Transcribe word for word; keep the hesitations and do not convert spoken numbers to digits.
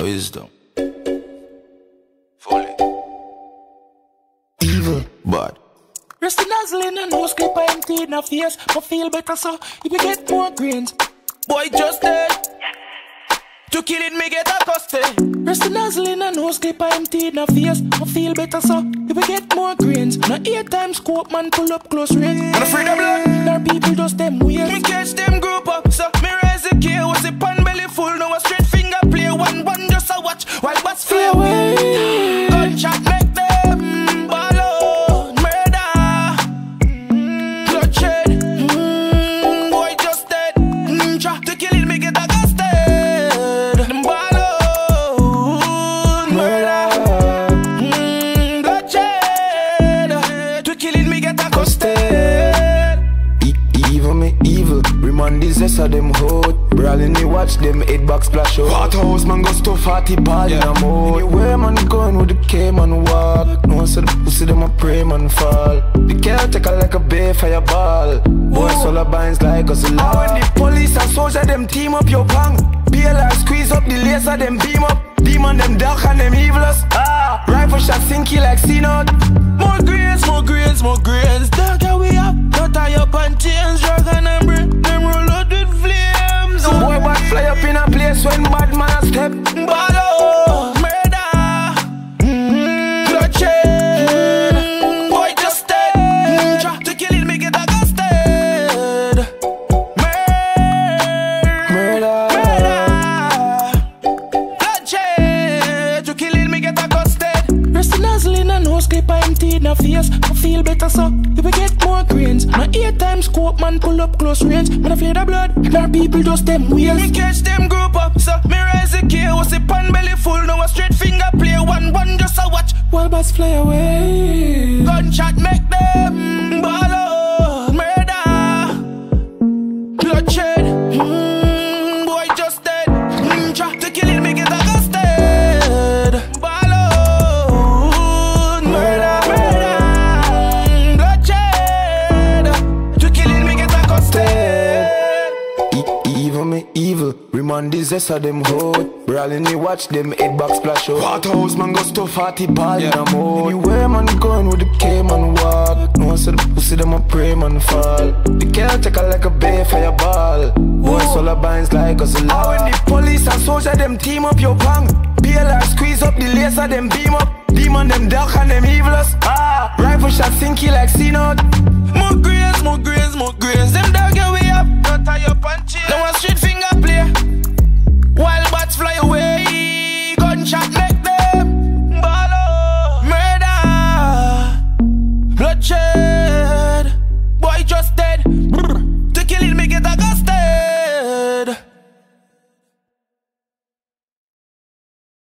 no wisdom. Fully evil, bad. Rest the nozzle in a nose clip, I empty in a face. I feel better so you will get more grains. Boy just dead. To kill it, me get accosted. Rest the nozzle in a nose clip, I empty in a face. I feel better so you will get more grains. Now eight times scope, man, pull up close range. I'm afraid of blood. There people just them weird. Me catch them group up, so me raise the gear. Was the pan belly full, now a straight finger play. One, one just a watch while bats fly away. Gunshot make them ball out. Murder, bloodshed. Mm, boy just dead. Mm, try to kill it, me get accosted. Them ball out. Murder, mm, bloodshed. To kill it, me get accosted. E evil me evil, remind this of them hot. Brawling me watch them head back splash out. Hot house man go stuff forty ball in a mouth. Anywhere man going with the K man walk. No one said the pussy them a pray man fall. The girl take her like a bay fireball. Boys all the binds like us a lot. When the police and soldier them team up your bang. P L R squeeze up the laser them beam up. Demon them dark and them evilous. Ah, rifle shot sinky like C-Note. More grains, more grains, more grains. Dog how we up, not tie up and chains. Dragon and bring them roll out with flames. Boy bad fly up in a place when bad man a step. Ballo, murder, mm-hmm. bloodshed. Mm-hmm. Boy just dead. Mm-hmm. Try to kill it, me get accosted. Murder, murder, bloodshed. To kill it, me get accosted. Rest the nozzle in a nose clip, I empty in a face. I feel better so you will get more grains. Now eight times scope, man, pull up close range. Man, I feel the blood, now people just them wheels. Me catch them group up, so me rise the gear. Was the pan belly full, now a straight finger play. One, one just a watch while bats fly away. Gunshot make them ball out. Murder, bloodshed. Mm, boy just dead. Mm, try to kill it, me get accosted. Ball out. Murder, murder, bloodshed. To kill it, me get accosted. E evil me evil, remind this of them hot. Brawling me watch them head back splash out. Hot house man go stuff forty ball in a mouth. Anywhere man going with the K man walk. No one said the pussy them a pray man fall. The girl take her like a bay fireball. Boys all the binds like us a lot. When the police and soldier them team up your bang. P L R squeeze up the laser them beam up. Demon them dark and them evilous. Ah, rifle shot sinky like C-Note. More grains, more grains, more grains. Them dog get way up, don't tie up and chill. Now a street finger play while bats fly away. Gunshot make them ball out. Murder, bloodshed. Boy just dead. To kill it, me get accosted.